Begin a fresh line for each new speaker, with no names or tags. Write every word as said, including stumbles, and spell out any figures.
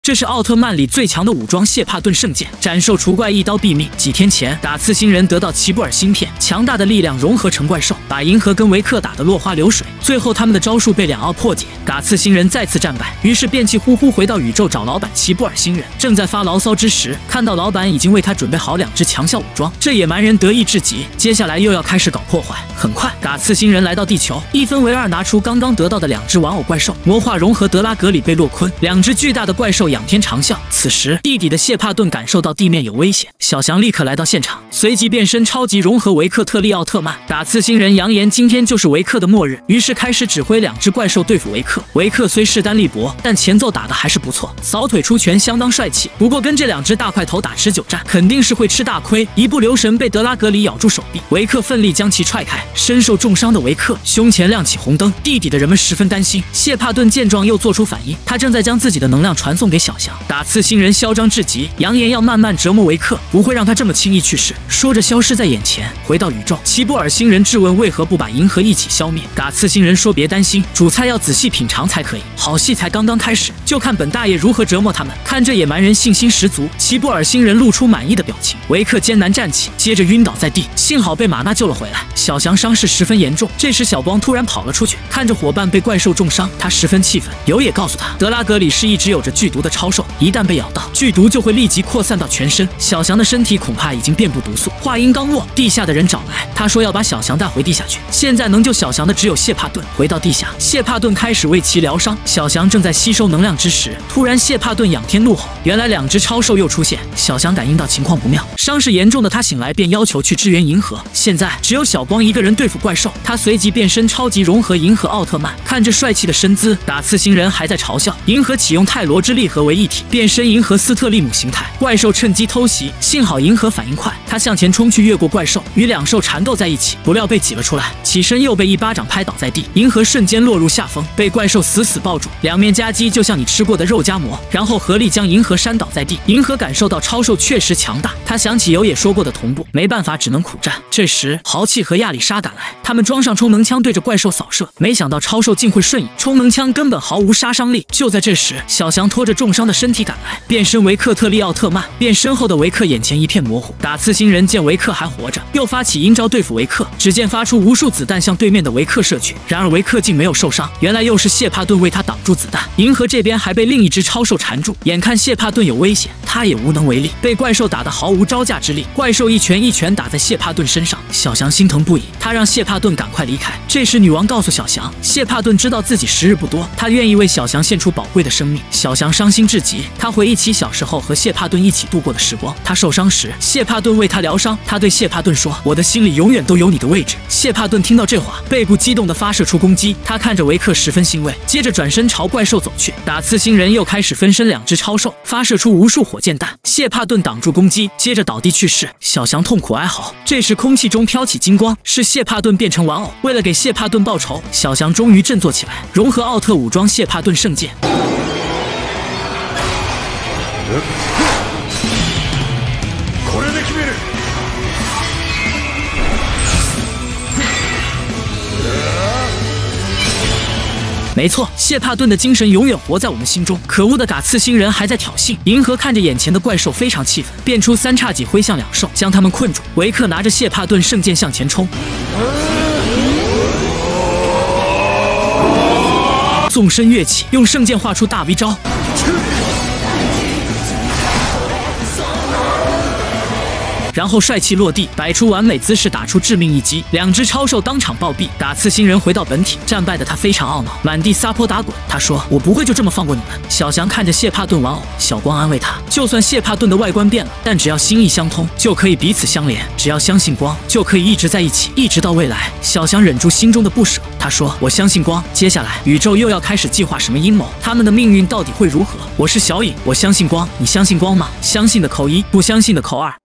这是奥特曼里最强的武装谢帕顿圣剑，斩兽除怪一刀毙命。几天前，打刺星人得到奇布尔芯片，强大的力量融合成怪兽，把银河跟维克打得落花流水。最后他们的招数被两奥破解，打刺星人再次战败。于是便气呼呼回到宇宙找老板奇布尔星人。正在发牢骚之时，看到老板已经为他准备好两只强效武装，这野蛮人得意至极。接下来又要开始搞破坏。很快，打刺星人来到地球，一分为二，拿出刚刚得到的两只玩偶怪兽，魔化融合德拉格里被洛昆，两只巨大的怪兽仰天长啸。此时，地底的谢帕顿感受到地面有危险，小翔立刻来到现场，随即变身超级融合维克特利奥特曼。打刺星人扬言今天就是维克的末日，于是开始指挥两只怪兽对付维克。维克虽势单力薄，但前奏打得还是不错，扫腿出拳相当帅气。不过跟这两只大块头打持久战，肯定是会吃大亏，一不留神被德拉格里咬住手臂。维克奋力将其踹开，身受重伤的维克胸前亮起红灯，地底的人们十分担心。谢帕顿见状又做出反应，他正在将自己的能量传送给小翔。打刺星人嚣张至极，扬言要慢慢折磨维克，不会让他这么轻易去世。说着消失在眼前。回到宇宙，奇布尔星人质问为何不把银河一起消灭。打刺星人说别担心，主菜要仔细品尝才可以，好戏才刚刚开始，就看本大爷如何折磨他们。看这野蛮人信心十足，奇布尔星人露出满意的表情。维克艰难站起，接着晕倒在地，幸好被玛娜救了回来。小翔伤势十分严重，这时小光突然跑了出去，看着伙伴被怪兽重伤，他十分气愤。有也告诉他，德拉格里是一只有着剧毒的超兽，一旦被咬到，剧毒就会立即扩散到全身。小翔的身体恐怕已经遍布毒素。话音刚落，地下的人找来，他说要把小翔带回地下去。现在能救小翔的只有谢帕顿。回到地下，谢帕顿开始为其疗伤。小翔正在吸收能量之时，突然谢帕顿仰天怒吼，原来两只超兽又出现。小翔感应到情况不妙，伤势严重的他醒来便要求去支援银河。现在只有小光一个人对付怪兽，他随即变身超级融合银河奥特曼。看着帅气的身姿，打刺星人还在嘲笑。银河启用泰罗之力合为一体，变身银河斯特利姆形态。怪兽趁机偷袭，幸好银河反应快，他向前冲去越过怪兽，与两兽缠斗在一起，不料被挤了出来，起身又被一巴掌拍倒在地。银河瞬间落入下风，被怪兽死死抱住，两面夹击，就像你吃过的肉夹馍，然后合力将银河扇倒在地。银河感受到超兽确实强大，他想起有也说过的同步，没办法，只能苦战。这时豪气和亚里莎赶来，他们装上充能枪对着怪兽扫射，没想到超兽竟会瞬移，充能枪根本毫无杀伤力。就在这时，小翔拖着重伤的身体赶来，变身维克特利奥特曼。变身后的维克眼前一片模糊，打刺星人见维克还活着，又发起阴招对付维克，只见发出无数子弹向对面的维克射去，然而维克竟没有受伤，原来又是谢帕顿为他挡住子弹。银河这边还被另一只超兽缠住，眼看谢帕顿有危险，他也无能为力，被怪兽打得毫无招架之力。怪兽一拳一拳打在谢帕顿身上，小翔心疼不已，他让谢帕顿赶快离开。这时女王告诉小翔，谢帕顿知道自己时日不多，他愿意为小翔献出宝贵的生命。小翔伤心至极，他回忆起小时候和谢帕顿一起度过的时光。他受伤时，谢帕顿为他疗伤，他对谢帕顿说，我的心里永远都有你的位置。谢帕顿听到这话，背部激动地发射出攻击，他看着维克十分欣慰，接着转身朝怪兽走去。打刺星人又开始分身两只超兽，发射出无数火箭弹，谢帕顿挡住攻击，接着倒地去世。小翔痛苦哀嚎。这时空气中飘起金光，是谢帕顿变成玩偶。为了给谢帕顿报仇，小翔终于振作起来，融合奥特武装谢帕顿圣剑。没错，谢帕顿的精神永远活在我们心中。可恶的打刺星人还在挑衅。银河看着眼前的怪兽非常气愤，变出三叉戟挥向两兽，将他们困住。维克拿着谢帕顿圣剑向前冲，纵身跃起，用圣剑画出大 V 招。然后帅气落地，摆出完美姿势，打出致命一击，两只超兽当场暴毙。打刺星人回到本体，战败的他非常懊恼，满地撒泼打滚。他说：“我不会就这么放过你们。”小翔看着谢帕顿玩偶，小光安慰他：“就算谢帕顿的外观变了，但只要心意相通，就可以彼此相连。只要相信光，就可以一直在一起，一直到未来。”小翔忍住心中的不舍，他说：“我相信光。”接下来，宇宙又要开始计划什么阴谋？他们的命运到底会如何？我是小影，我相信光，你相信光吗？相信的扣一，不相信的扣二。